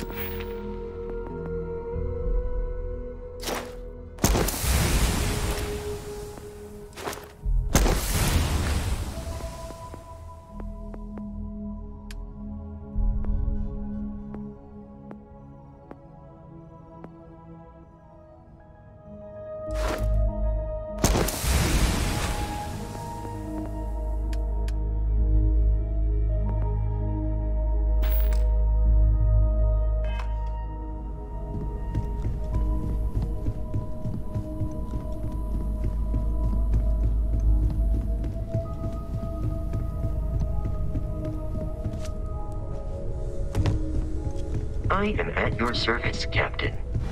I am at your service, Captain.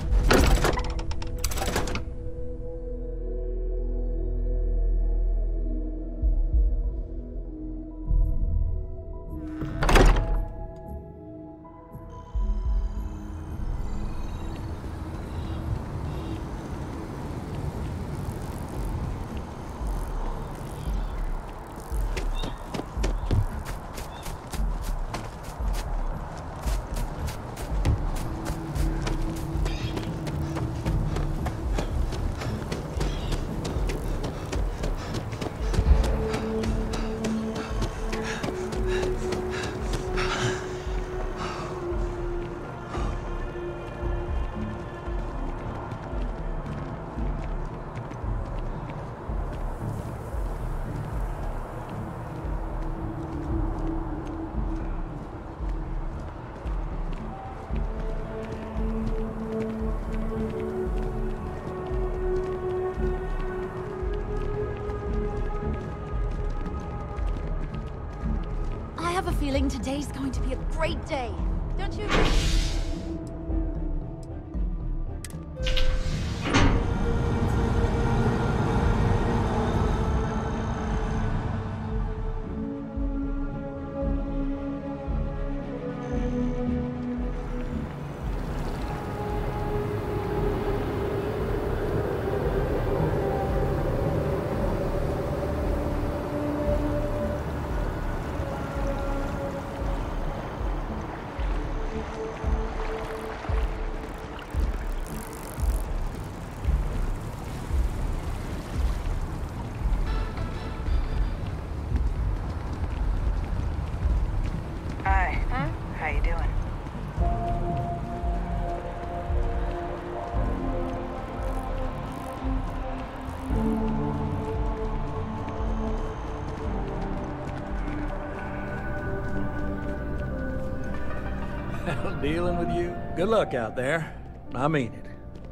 I have a feeling today's going to be a great day. Don't you? Hi. How you doing? Well, dealing with you. Good luck out there. I mean it.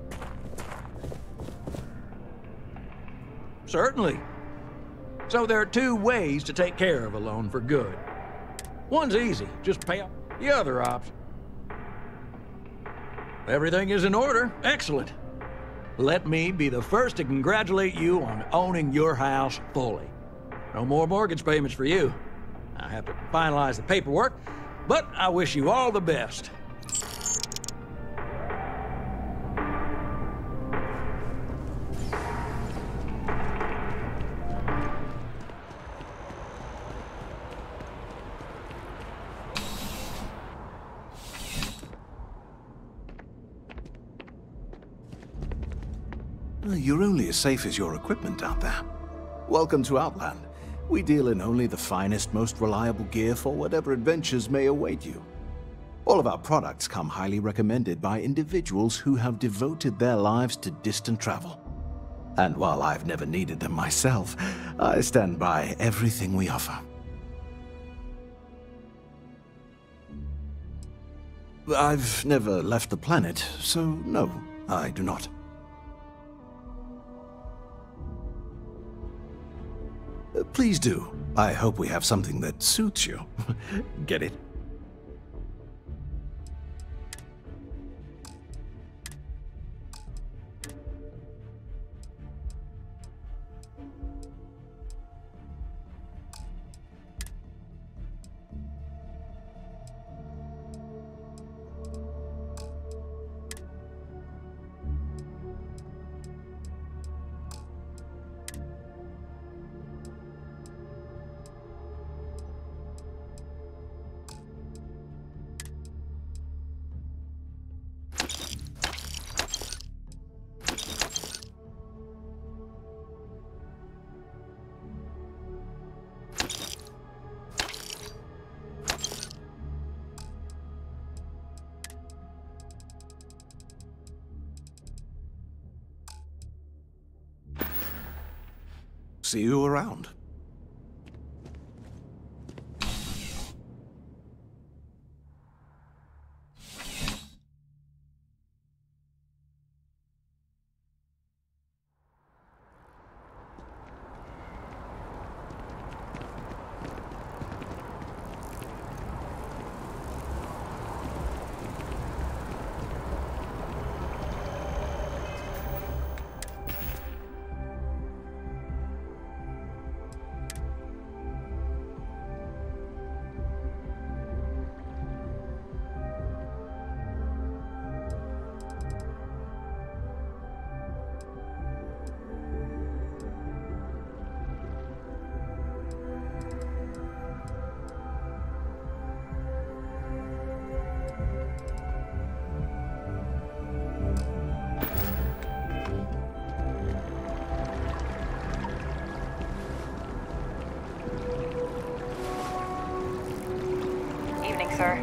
Certainly. So there are two ways to take care of a loan for good. One's easy, just pay up. The other option. Everything is in order. Excellent. Let me be the first to congratulate you on owning your house fully. No more mortgage payments for you. I have to finalize the paperwork, but I wish you all the best. You're only as safe as your equipment out there. Welcome to Outland. We deal in only the finest, most reliable gear for whatever adventures may await you. All of our products come highly recommended by individuals who have devoted their lives to distant travel. And while I've never needed them myself, I stand by everything we offer. I've never left the planet, so no, I do not. Please do. I hope we have something that suits you. Get it? See you around. Evening, sir.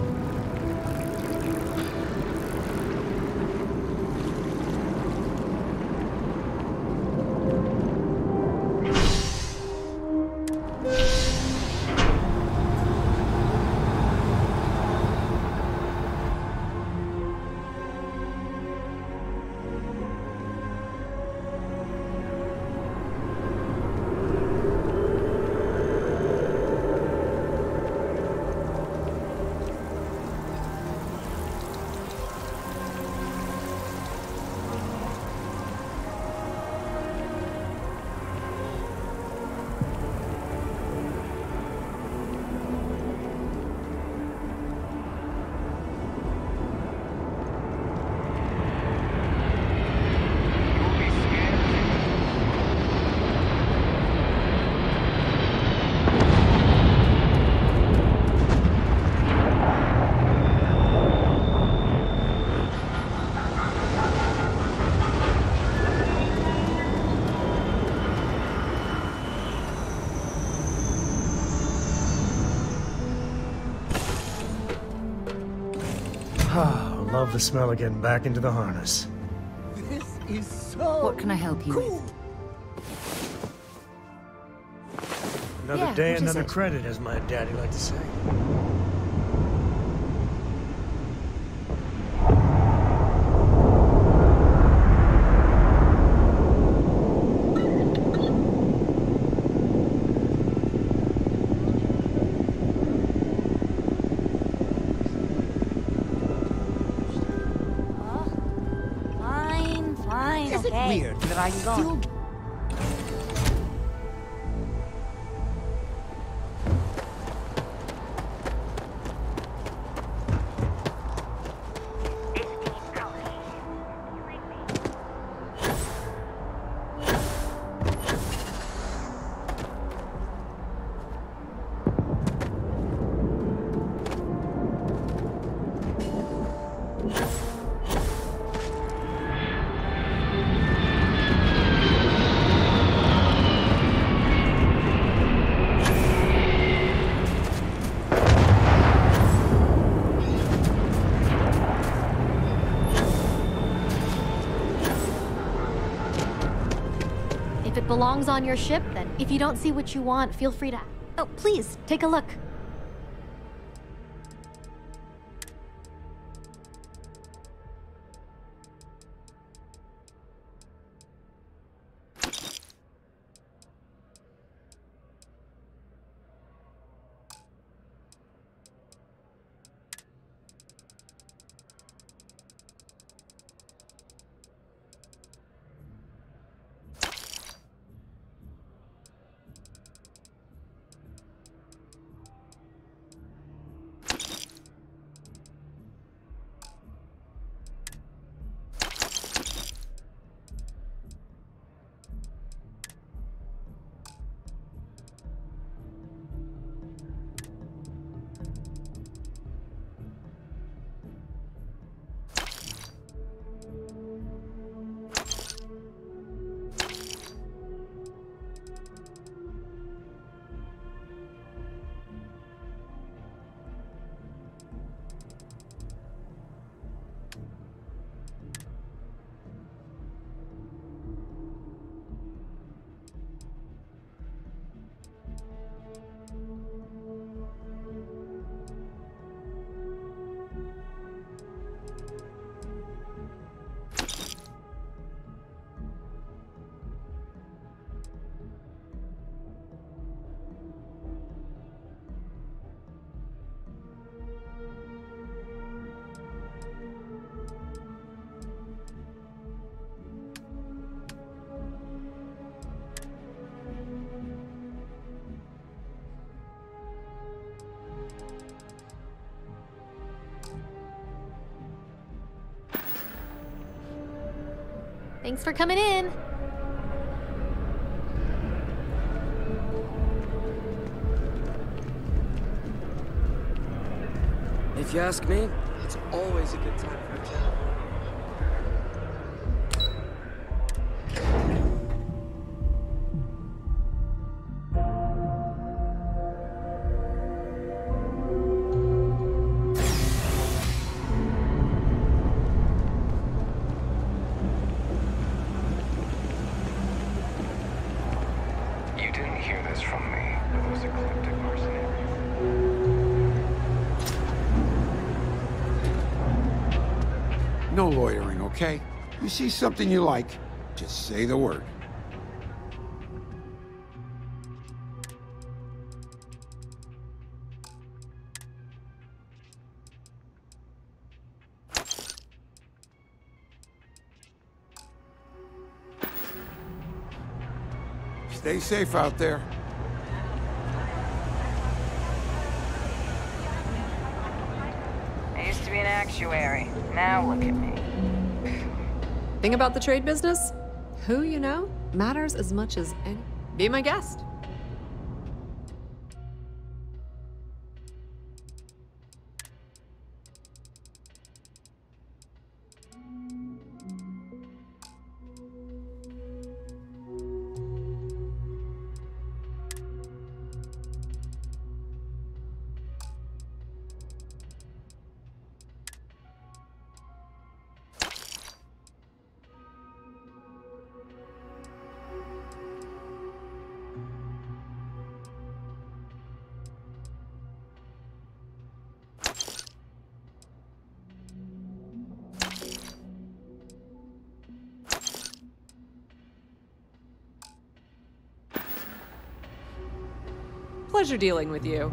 Ah, love the smell of getting back into the harness. This is so What can I help you cool. with? Another Yeah, day, what is another it? credit, as my daddy liked to say. Fine, Is it okay. weird that I still If it belongs on your ship, then if you don't see what you want, feel free to... Oh, please, take a look. Thanks for coming in. If you ask me, it's always a good time for a chat. You didn't hear this from me, those ecliptic mercenaries. No loitering, okay? You see something you like, just say the word. Stay safe out there. I used to be an actuary. Now look at me. Thing about the trade business? Who you know matters as much as any. Be my guest. Pleasure dealing with you.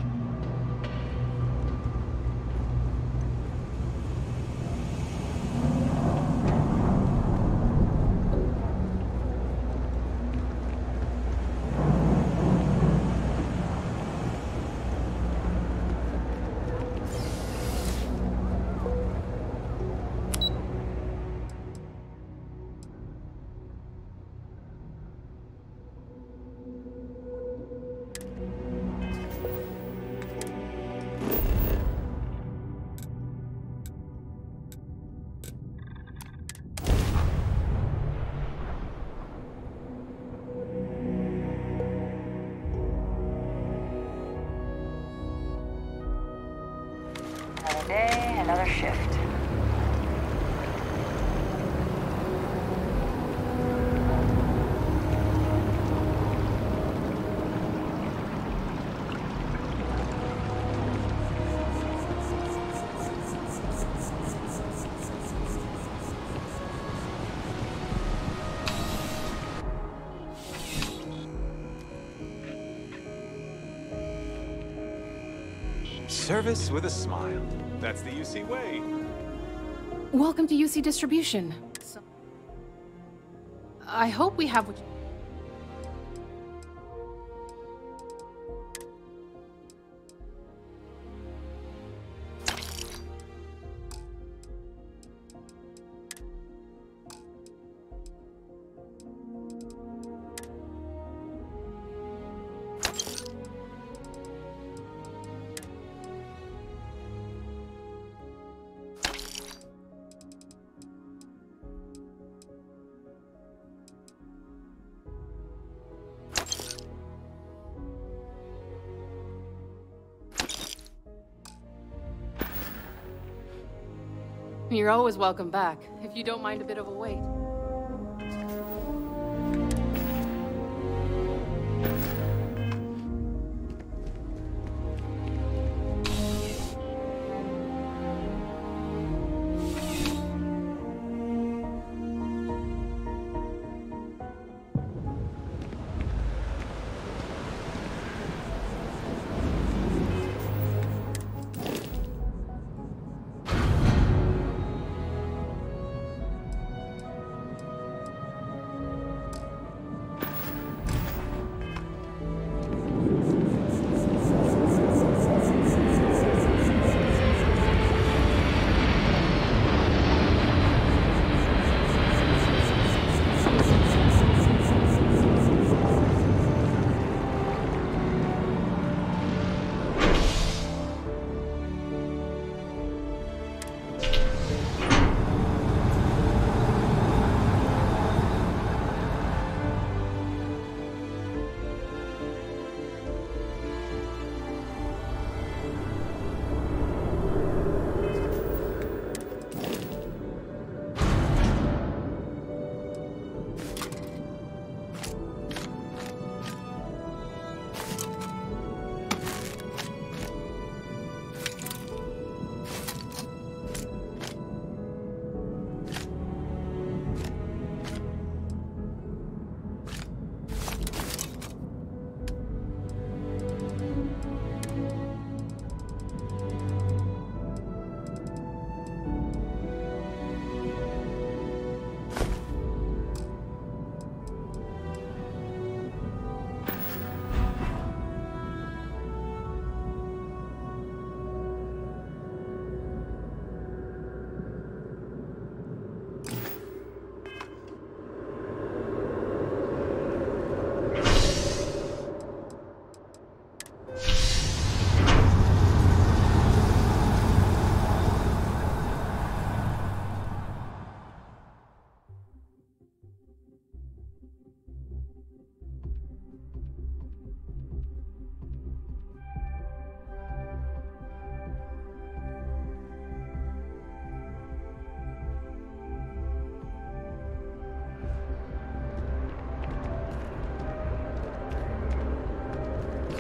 Another day, another shift. Service with a smile. That's the UC way. Welcome to UC Distribution. I hope we have what you... You're always welcome back, if you don't mind a bit of a wait.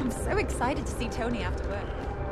I'm so excited to see Tony after work.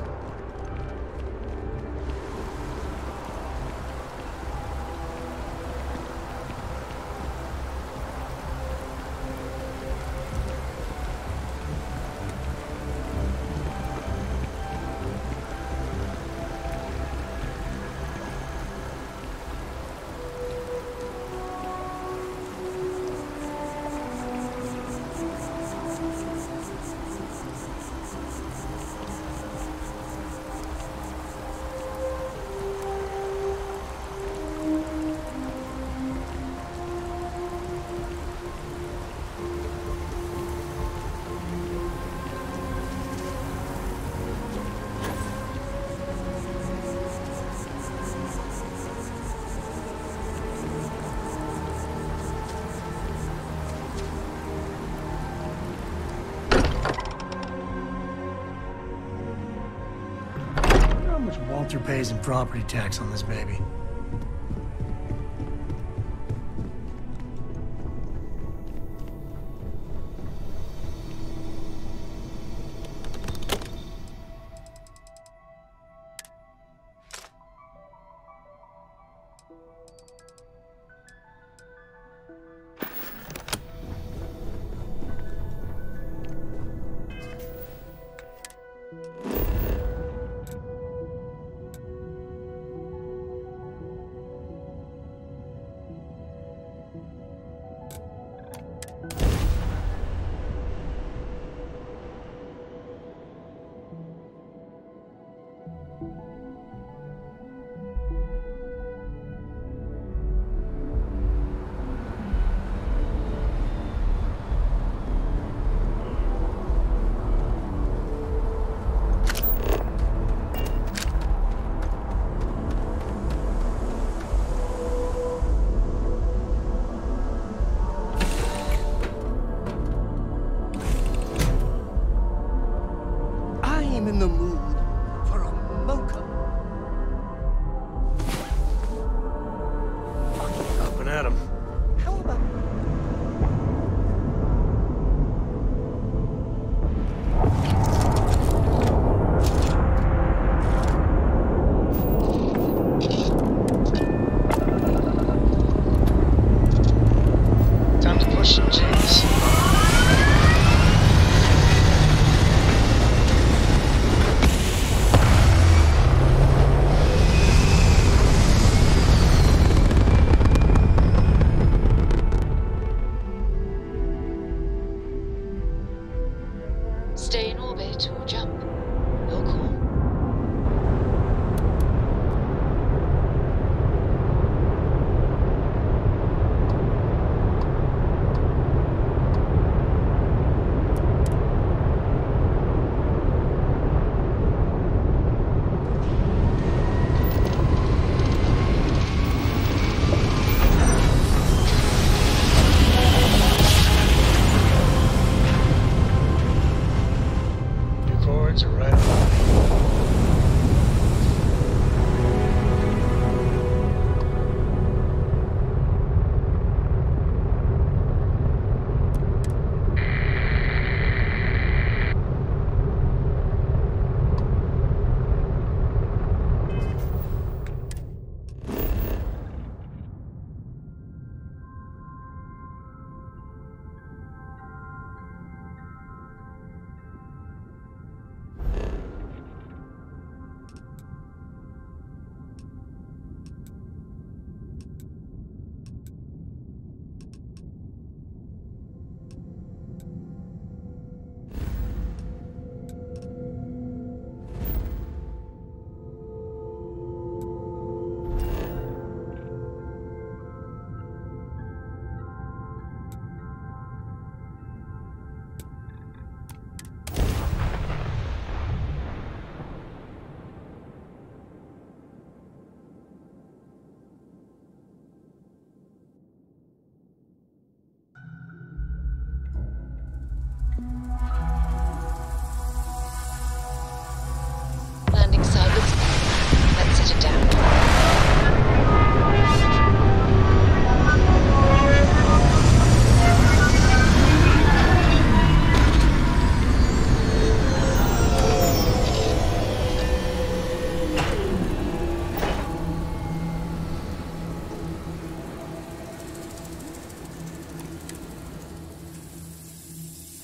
How much Walter pays in property tax on this baby?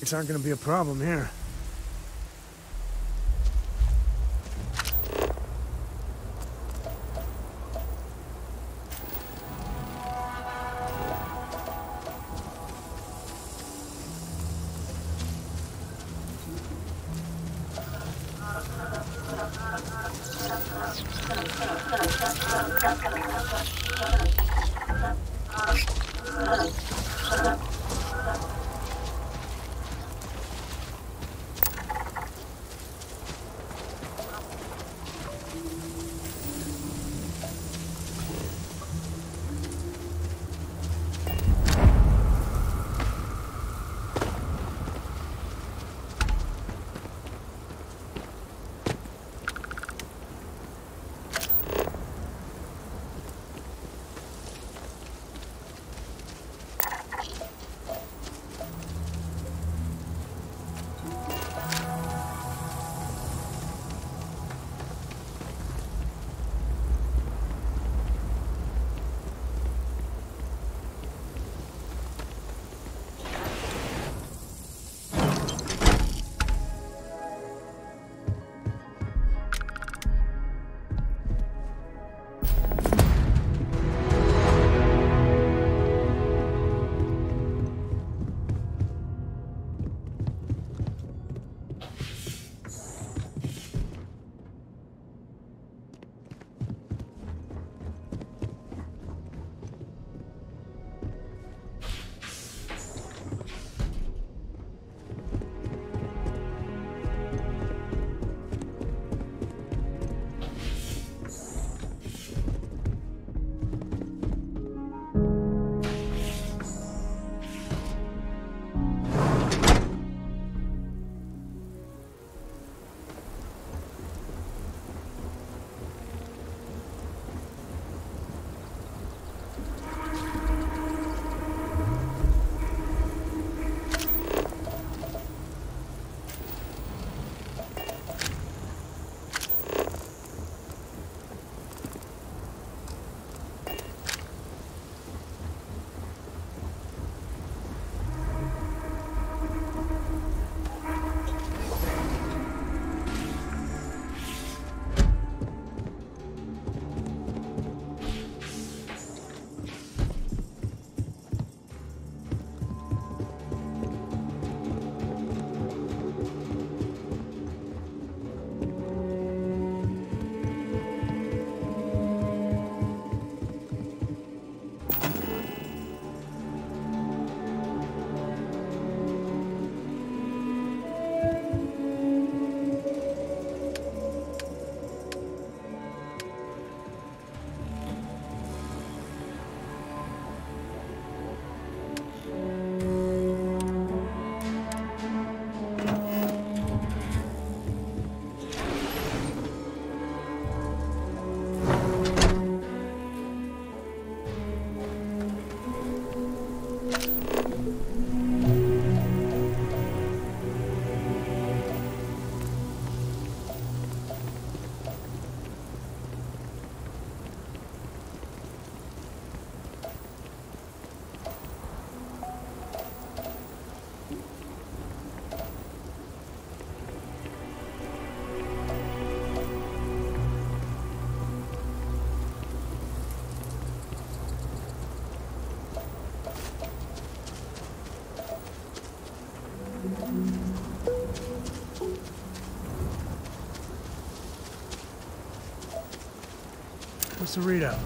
It's aren't gonna be a problem here. What's the readout?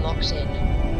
locked in.